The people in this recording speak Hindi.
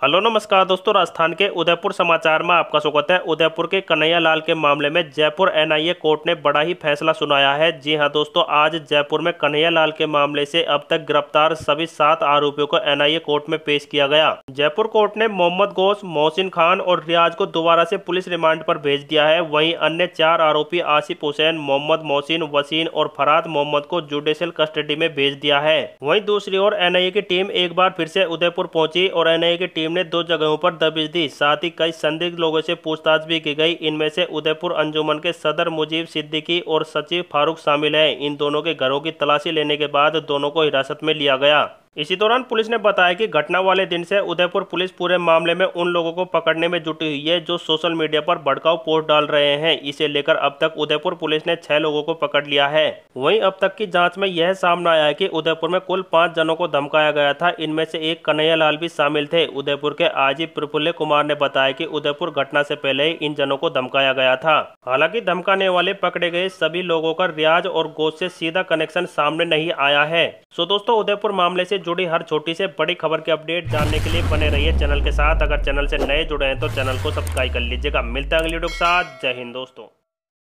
हेलो नमस्कार दोस्तों, राजस्थान के उदयपुर समाचार में आपका स्वागत है। उदयपुर के कन्हैया लाल के मामले में जयपुर एनआईए कोर्ट ने बड़ा ही फैसला सुनाया है। जी हां दोस्तों, आज जयपुर में कन्हैया लाल के मामले से अब तक गिरफ्तार सभी 7 आरोपियों को एनआईए कोर्ट में पेश किया गया। जयपुर कोर्ट ने मोहम्मद गौस, मोहसिन खान और रियाज को दोबारा से पुलिस रिमांड पर भेज दिया है। वहीं अन्य 4 आरोपी आसिफ हुसैन, मोहम्मद मोहसिन, वसीन और फरहाद मोहम्मद को जुडिशियल कस्टडी में भेज दिया है। वहीं दूसरी ओर एनआईए की टीम एक बार फिर से उदयपुर पहुंची और एनआईए की टीम ने 2 जगहों पर दबिश दी। साथ ही कई संदिग्ध लोगों से पूछताछ भी की गई। इनमें से उदयपुर अंजुमन के सदर मुजीब सिद्दीकी और सचिव फारूक शामिल हैं। इन दोनों के घरों की तलाशी लेने के बाद दोनों को हिरासत में लिया गया। इसी दौरान पुलिस ने बताया कि घटना वाले दिन से उदयपुर पुलिस पूरे मामले में उन लोगों को पकड़ने में जुटी हुई है जो सोशल मीडिया पर भड़काऊ पोस्ट डाल रहे हैं। इसे लेकर अब तक उदयपुर पुलिस ने 6 लोगों को पकड़ लिया है। वहीं अब तक की जांच में यह सामने आया है कि उदयपुर में कुल 5 जनों को धमकाया गया था। इनमें से एक कन्हैया लाल भी शामिल थे। उदयपुर के आईजी प्रफुल्ल कुमार ने बताया कि उदयपुर घटना से पहले ही इन जनों को धमकाया गया था। हालांकि धमकाने वाले पकड़े गए सभी लोगों का रियाज और गौस से सीधा कनेक्शन सामने नहीं आया है। सो दोस्तों, उदयपुर मामले से जुड़ी हर छोटी से बड़ी खबर के अपडेट जानने के लिए बने रहिए चैनल के साथ। अगर चैनल से नए जुड़े हैं तो चैनल को सब्सक्राइब कर लीजिएगा। मिलते हैं अगली वीडियो के साथ। जय हिंद दोस्तों।